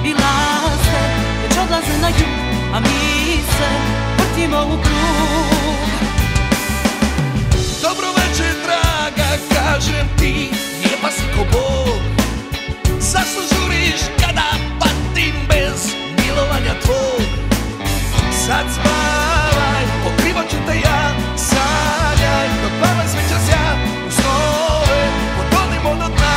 i laste već odlaze na jug, a mi se vrtimo u krug. Dobro večer, draga, kažem ti, lijepa si ko Bog. Zašto žuriš kada patim bez milovanja tvog? Sad spavaj, pokrivat ću te ja, sanjaj, dok plava sveća sja, u snove potonimo do dna.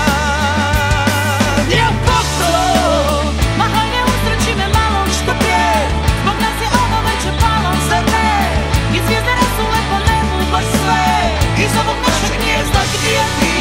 Nije poklon, ma hajde usreći me malo što prije, zbog nas je ovo večer palo, zar ne? I zvijezde rasule po nebu baš sve, iz ovog našeg gnijezda gdje ti?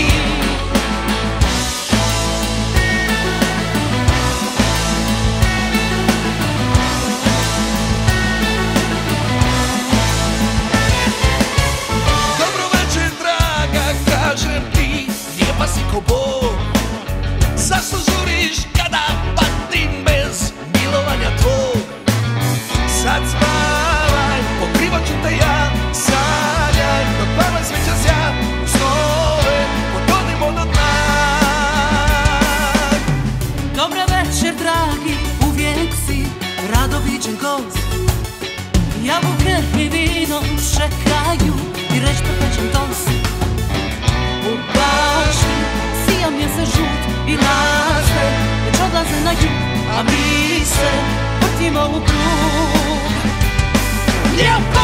Lijepa si ko Bog. Zašto žuriš kada patim bez milovanja tvog? Sad spavaj, pokrivat ću te ja, sanjaj, dok plava sveća sja, u snove potonimo do dna. Dobre večer, dragi, uvijek si rado viđen gost. Jabuke i vino čekaju i reć pepećem tost. U bašti sija mjesec žut i laste već odlaze na jug, a mi se vrtimo u krug.